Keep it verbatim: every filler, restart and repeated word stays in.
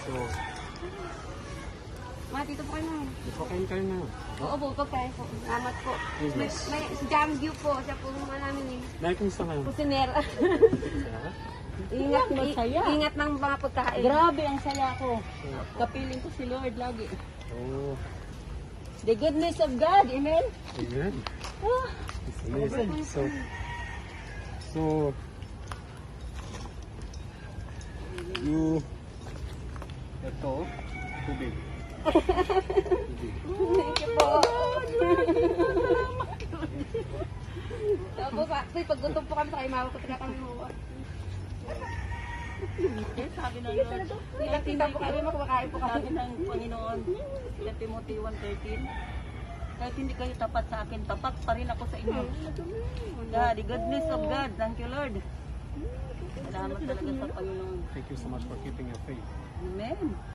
So, Ma, dito po kayo na. ipakain kayo na. Oo po, pagkain po. Salamat po. May, Yes. may, si Jamview po, siya po naman namin eh. Nay, kumusta kayo? Kusinera. Yeah. Ingat, Ang masaya. i- ingat ng mga pagkain. Grabe ang saya ko. Kapiling ko si Lord lagi. Oh, The goodness of God, amen? amen. Ah, It's amazing. So, so, you, ito, tubig. Thank you po. Tapos, actually, pag gutom po kami sa kaimawa ko, taga kami mo. eh, sabi ng Lord, Tita po kami, kumakain po sabi kami. ng Panginoon, sa Timothy one thirteen, kahit hindi kayo tapat sa akin, tapat pa rin ako sa inyo. God, the goodness of God, thank you Lord. Salamat talaga sa Panginoon. Thank you so much for keeping your faith. Amen.